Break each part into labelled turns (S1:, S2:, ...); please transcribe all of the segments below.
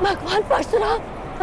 S1: भगवान परशुराम।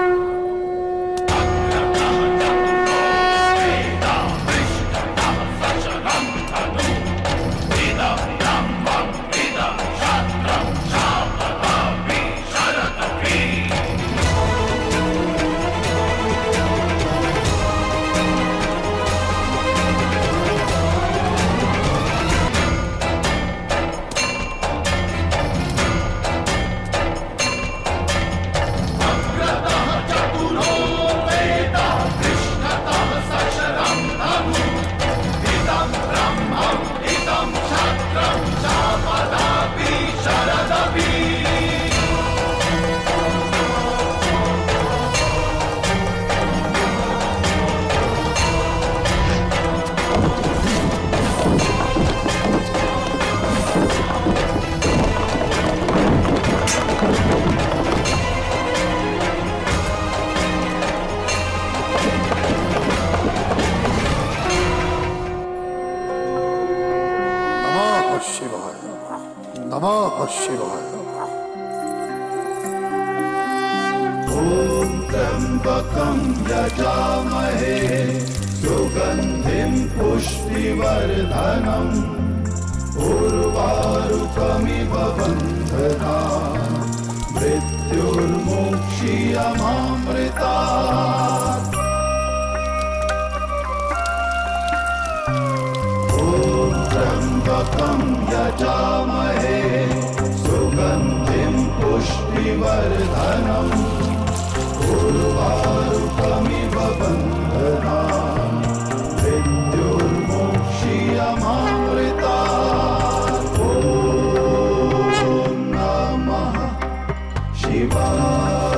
S2: नमः शिवाय।
S3: ॐ त्र्यम्बकं यजामहे सुगन्धिं पुष्टिवर्धनम् उर्वारुकमिव बन्धनान् मृत्युर्मुक्षीयमामृतात्। ॐ त्र्यम्बकं यजामहे सुगन्धिं पुष्टिवर्धनम् उर्वारुकमिव बन्धनान् मृत्युर्मुक्षीयमामृतात्। ॐ नमः शिवाय।